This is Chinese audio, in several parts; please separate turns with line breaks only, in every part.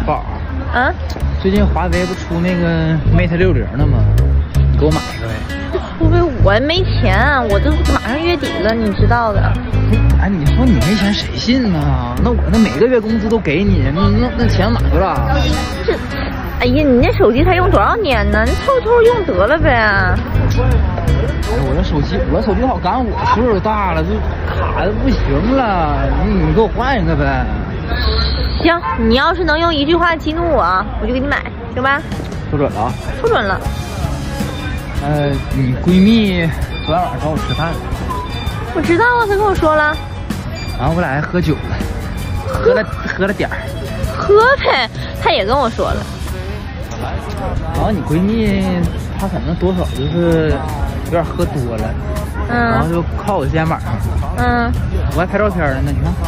宝。
啊？
最近华为不出那个 Mate 60呢吗？你给我买一个呗。
除非我没钱，我这马上月底了，你知道的。
哎，你说你没钱谁信呢？那我那每个月工资都给你，那钱哪去了？
这，哎呀，你那手机才用多少年呢？你凑凑用得了呗。
我这手机好赶我岁数大了，就卡的不行了，你给我换一个呗。
行，你要是能用一句话激怒我，我就给你买，行吧？
说准了啊？
说准了。
你闺蜜昨天晚上找我吃饭了。
我知道啊，她跟我说了。
然后我俩还喝酒了，喝了点儿。
喝呗，她也跟我说了。
然后你闺蜜她可能多少就是有点喝多了，然后就靠我肩膀上。我还拍照片呢，你看。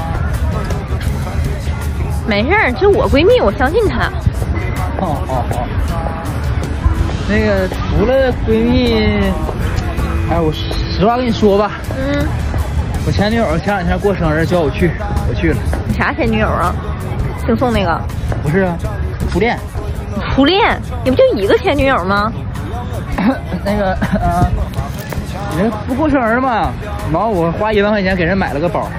没事儿，就我闺蜜，我相信她。
好。那个除了闺蜜，哎，我实话跟你说吧，我前女友前2天过生日叫我去，我去了。
你啥前女友啊？姓宋那个？
不是啊，初恋。
初恋？你不就一个前女友吗？
那个人不过生日嘛，然后我花1万块钱给人买了个包。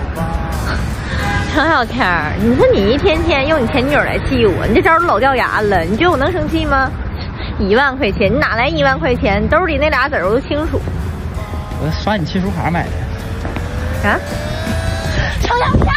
程小天儿，你说你一天天用你前女友来气我，你这招都老掉牙了，你觉得我能生气吗？1万块钱，你哪来1万块钱？兜里那俩子我都清楚。
我刷你亲属卡买的。
啊？程小天！